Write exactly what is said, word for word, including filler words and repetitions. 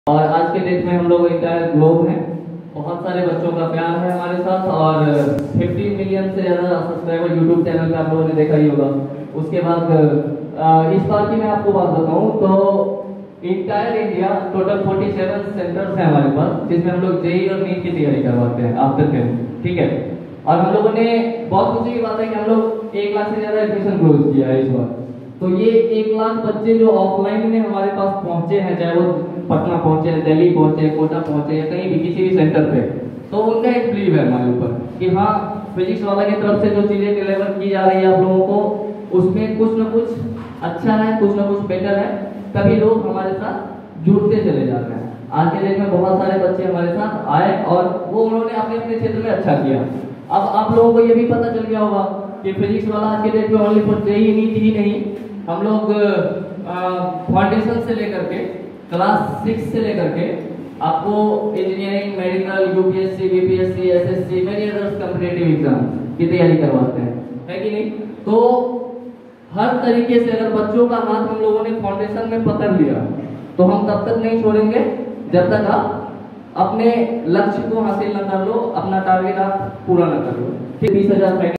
और आज के डेट में हम लोग इंटायर ग्लोब हैं, बहुत सारे बच्चों का प्यार है हमारे साथ और पचास मिलियन से ज़्यादा सब्सक्राइबर यूट्यूब चैनल पे आप लोगों ने देखा ही होगा। उसके बाद इस बार की मैं आपको बात बताऊं तो इंटायर इंडिया टोटल सैंतालीस सेंटर्स हैं हमारे पास, जिसमें हम लोग जेई और नीट की तैयारी करवाते हैं आफ्टर टेन, ठीक है। और हम लोगों ने बहुत खुशी की बात है कि हम लोग एक लाख से ज़्यादा एडमिशन क्लोज किया है इस बार। तो ये एक लाख बच्चे जो ऑफलाइन में हमारे पास पहुंचे हैं, चाहे वो पटना पहुंचे, दिल्ली पहुंचे, कोटा पहुंचे या कहीं भी किसी भी सेंटर पे, तो उनका एक बिलीव है हमारे ऊपर कि हाँ फिजिक्स वाला की तरफ से जो चीज़ें डिलीवर की जा रही है आप लोगों को, उसमें कुछ ना कुछ अच्छा है, कुछ ना कुछ बेटर है, तभी लोग हमारे साथ जुड़ते चले जा रहे हैं। आज के डेट में बहुत सारे बच्चे हमारे साथ आए और वो उन्होंने अपने अपने क्षेत्र में अच्छा किया। अब आप लोगों को ये भी पता चल गया होगा कि फिजिक्स वाला आज के डेट में ओनली फॉर जेई नीट ही नहीं, हम लोग फाउंडेशन से लेकर के क्लास सिक्स से लेकर के आपको engineering, medical, UPSC, BPSC, SSC, many others competitive exam की तैयारी करवाते हैं, है कि नहीं। तो हर तरीके से अगर बच्चों का हाथ हम लोगों ने फाउंडेशन में पकड़ लिया तो हम तब तक नहीं छोड़ेंगे जब तक आप अपने लक्ष्य को हासिल न कर लो, अपना टारगेट आप पूरा न कर लो। बीस हजार